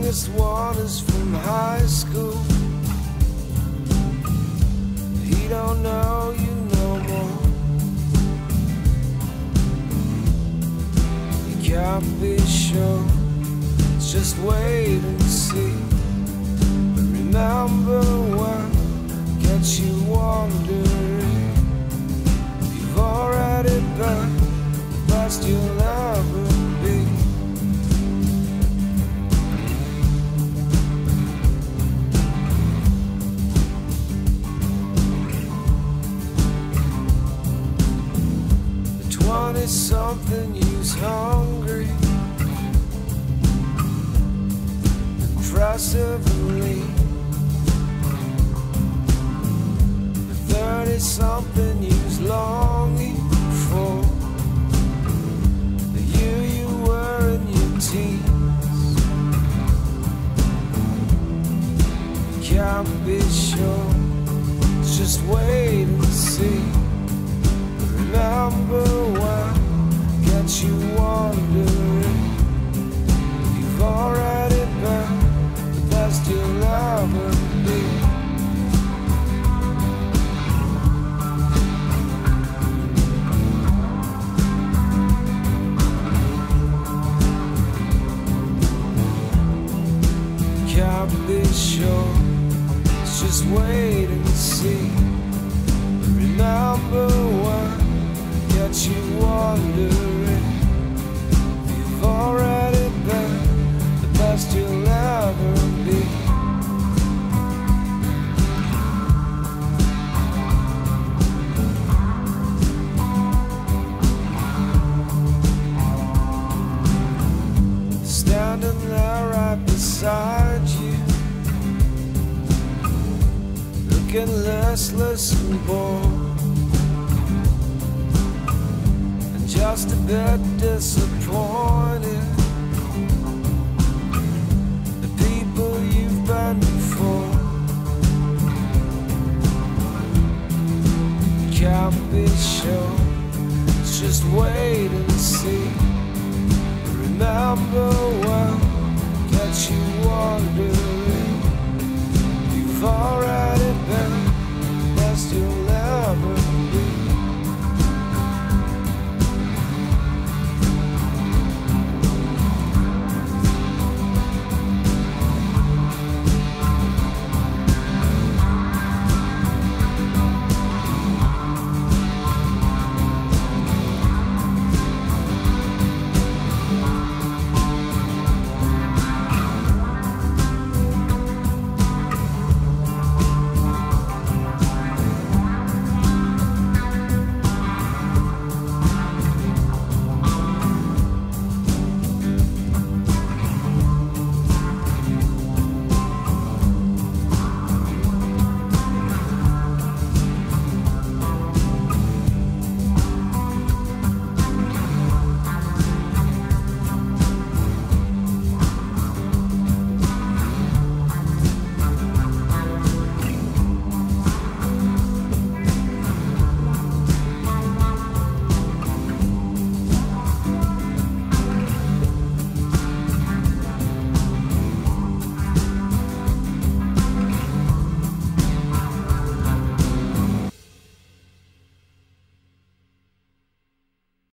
youngest one is from high school. He don't know you no more. You can't be sure, it's just wait and see. But remember what gets you wondering. You've already been the best you'll ever be. The 20-something you's hungry, impressively. The 30-something you's longing for the you were in your teens. You can't be sure, it's just wait and see. Remember what gets you wondering. You've already been the best you'll ever be. Can't be sure, it's just wait and see. Remember what gets you wondering. You've already been the best you'll ever be. Standing there right beside you, looking listless and bored, and just a bit disappointed. The people you've been before. Can't be sure, it's just wait and see. Remember what gets you wondering. You've already been the best you'll ever